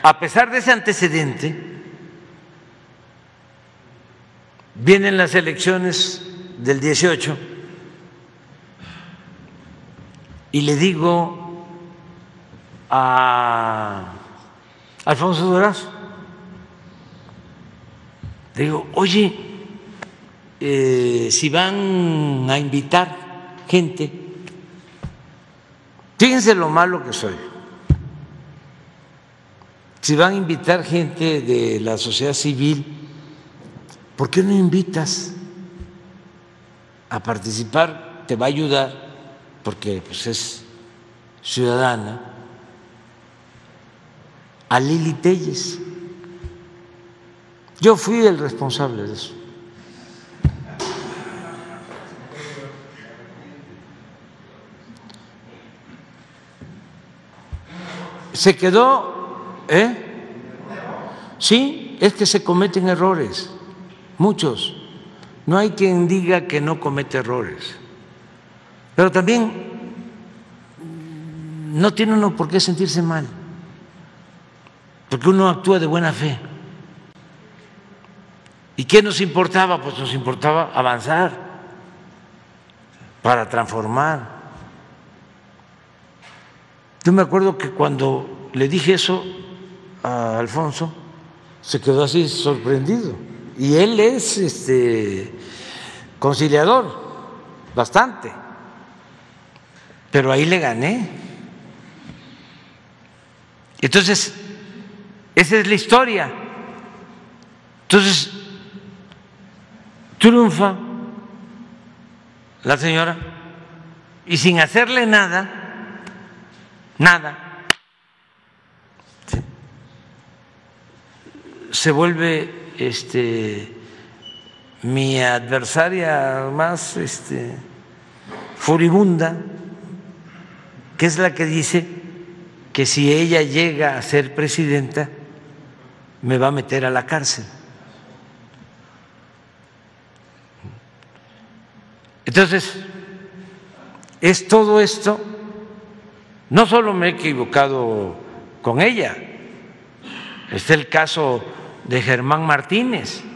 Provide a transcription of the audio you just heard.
a pesar de ese antecedente, vienen las elecciones del 18 y le digo a Alfonso Durazo, le digo, oye, si van a invitar gente, fíjense lo malo que soy, si van a invitar gente de la sociedad civil, ¿por qué no invitas a participar? Te va a ayudar porque pues, es ciudadana, a Lili Téllez. Yo fui el responsable de eso. Se quedó, sí, es que se cometen errores, muchos. No hay quien diga que no comete errores, pero también no tiene uno por qué sentirse mal, porque uno actúa de buena fe. ¿Y qué nos importaba? Pues nos importaba avanzar para transformar. Yo me acuerdo que cuando le dije eso a Alfonso, se quedó así sorprendido. Y él es conciliador, bastante. Pero ahí le gané. Entonces, esa es la historia. Entonces, triunfa la señora y sin hacerle nada, ¿sí?, se vuelve mi adversaria más furibunda, que es la que dice que si ella llega a ser presidenta me va a meter a la cárcel. Entonces, es todo esto. No solo me he equivocado con ella, está el caso de Germán Martínez,